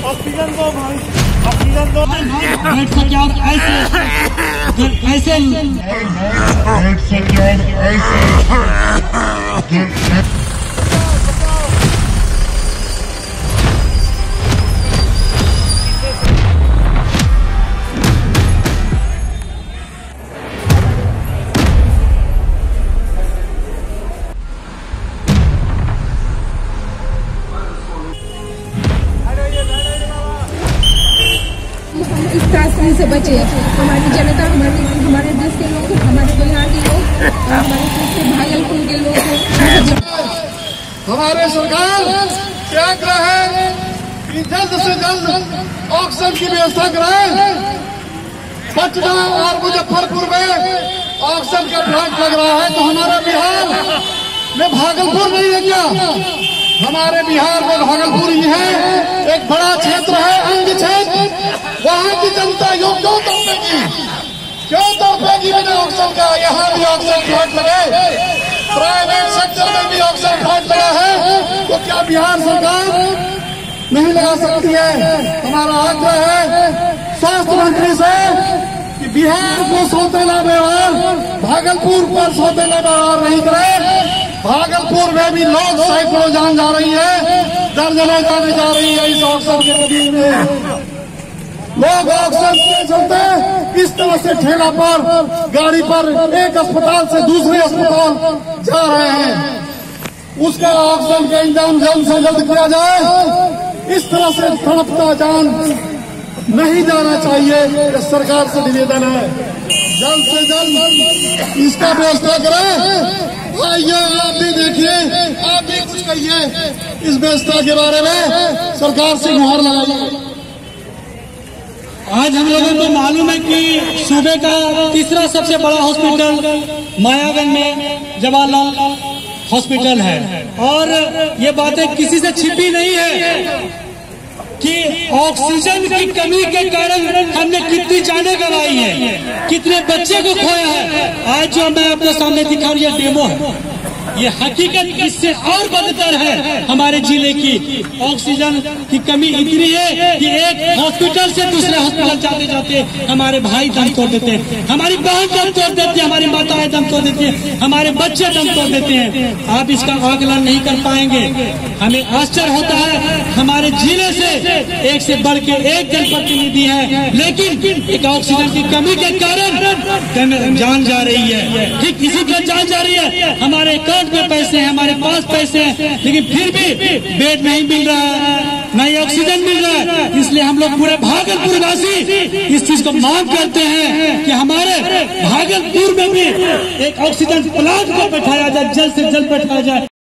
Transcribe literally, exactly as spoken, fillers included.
Oxygen दो भाई, oxygen दो। बैठ सकते और ऐसे ऐसे बैठ सकते और ऐसे इस त्रासदी से बचे। हमारी जनता, हमारे हमारे देश के लोग, हमारे बिहार के लोग, हमारे देश के भागलपुर के लोग। हमारे सरकार क्या है कि जल्द से जल्द ऑक्सीजन की व्यवस्था कराए। पटना और मुजफ्फरपुर में ऑक्सीजन का प्लांट लग रहा है, तो हमारा बिहार में भागलपुर नहीं है क्या? हमारे बिहार में भागलपुर ही है, एक बड़ा क्षेत्र है, अंग क्षेत्र। वहाँ की जनता यूं क्यों तड़पेगी, क्यों तड़पेगी बिना ऑक्सीजन का? यहाँ भी ऑक्सीजन प्लांट लगे, प्राइवेट सेक्टर में भी ऑक्सीजन प्लांट लगा है, तो क्या बिहार सरकार नहीं लगा सकती है? हमारा आग्रह है स्वास्थ्य मंत्री से कि बिहार को सौतेला व्यवहार भागलपुर पर सौतेला व्यवहार नहीं करे। भागलपुर में भी लोग सैकड़ों जान जा रही है, दर्जनों जाने जा रही है इस ऑक्सीजन के नदी में। लोग ऑक्सीजन के चलते इस तरह से ठेला पर, गाड़ी पर एक अस्पताल से दूसरे अस्पताल जा रहे हैं। उसका ऑक्सीजन का इंतजाम जल्द से जल्द किया जाए। इस तरह से तड़पता जान नहीं जाना चाहिए। सरकार से निवेदन है जल्द से जल्द इसका व्यवस्था करें। आइए आप भी देखिए, आप भी कुछ कहिए इस व्यवस्था के बारे में, सरकार से गुहार लगाइए। आज हम लोगों को मालूम है कि सूबे का तीसरा सबसे बड़ा हॉस्पिटल मायागंज में जवाहरलाल हॉस्पिटल है, और ये बातें किसी से छिपी नहीं है कि ऑक्सीजन की कमी के कारण हमने कितनी जानें गंवाई है, कितने बच्चे को खोया है। आज जो मैं आपको सामने दिखा रही है डेमो है, ये हकीकत इससे और बदतर है। हमारे जिले की ऑक्सीजन की कमी इतनी है कि एक हॉस्पिटल से दूसरे हॉस्पिटल जाते जाते हमारे भाई दम तोड़ देते हैं, हमारी बहन दम तोड़ देती है, हमारी माताएं दम तोड़ देती है, हमारे बच्चे दम तोड़ देते हैं। आप इसका आकलन नहीं कर पाएंगे। हमें आश्चर्य होता है, हमारे जिले से एक से बढ़ के एक जनप्रतिनिधि है, लेकिन एक ऑक्सीजन की कमी के कारण जान जा रही है। ठीक इसी तरह जान जा रही है। हमारे अकाउंट में पैसे हैं, हमारे पास पैसे हैं, लेकिन फिर भी बेड नहीं मिल रहा है, न ही ऑक्सीजन मिल रहा है। इसलिए हम लोग पूरे भागलपुर वासी इस चीज को मांग करते हैं कि हमारे भागलपुर में भी एक ऑक्सीजन प्लांट को बैठाया जाए, जल्द से जल्द बैठाया जाए।